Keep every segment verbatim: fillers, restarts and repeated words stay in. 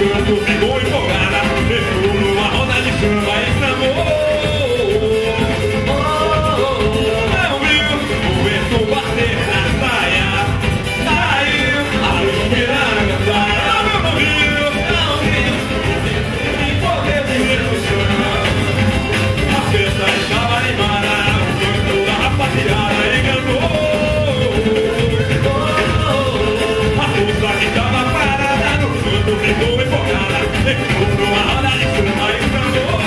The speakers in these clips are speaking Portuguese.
canto ficou empolgada, entrou numa roda de samba e sambou. Não viu o vento bater na saia, saiu a luz piranga, saia. Não viu, não viu o poder do samba. A festa estava animada, o canto da rapaziada encantou. A força que estava parada no canto ficou empolgada, entrou numa roda de samba e sambou.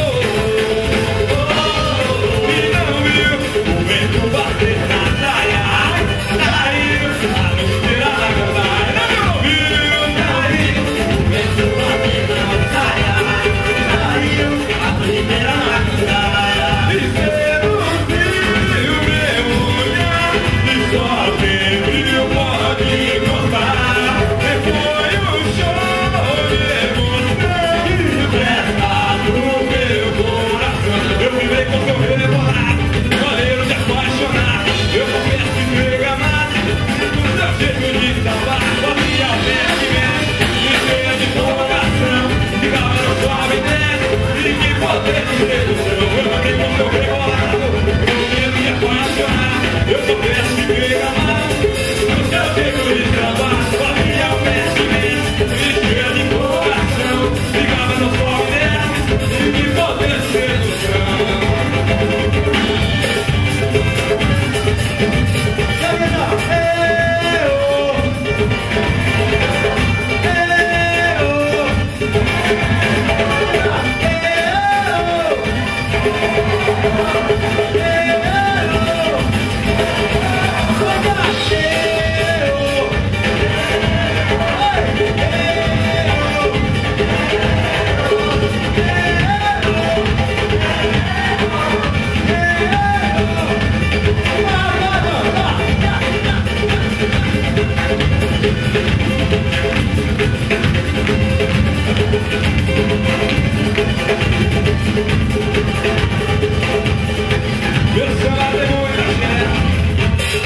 E não viu o vento bater na saia, saiu a luz piranga, saia. Não viu, não viu o vento bater na saia, saiu a luz piranga, saia. E cê não viu meu olhar, e só quem viu pode contar. Foi o show de você que presta no meu coração. Eu vivei com seu rebolado, maneiro de apaixonar. Eu confesso que me amado, no seu jeito de salvar. Fazia o sentimento, me cheia de empolgação. Ficava no suave dentro, e que poder de sedução. Eu vivei com seu rebolado, maneiro de apaixonar. Eu confesso que me amado, no seu jeito de salvar. Fazia o sentimento, me cheia de empolgação. Ficava no suave dentro, e que poder de sedução. Meu celular tem muita gente.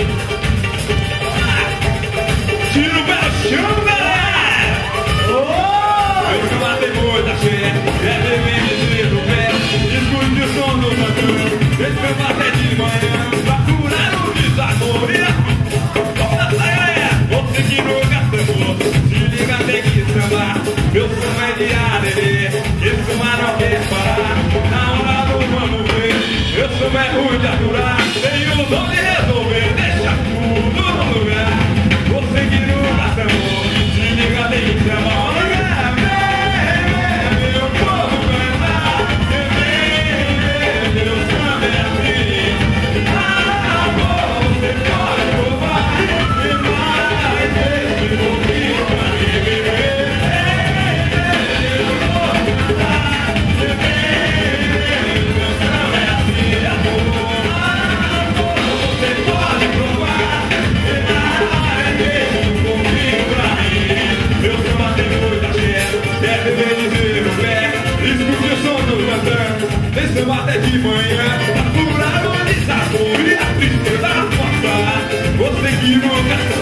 Tira o pé do chão, galera! Meu celular tem muita gente. É bem dizer o pé, escute o som do cantão. Deixa eu bater de manhã pra curar o desaforo. Toda saia, você que nunca sambou, se liga, tem que sambar. Meu som é de arerê, esse mar não quer parar. Na hora do vamos ver, eu sou é ruim de aturar. Tenho o dom de resolver, deixa tudo no lugar. Você que nunca sambou, se liga, tem que sambar. Meu povo cantar, meu samba é assim. Ah, amor, você pode provar, e mais esse pouquinho pra me viver. Esse mate é de manhã, pra curar o desaforo e a tristeza passar. Você que nunca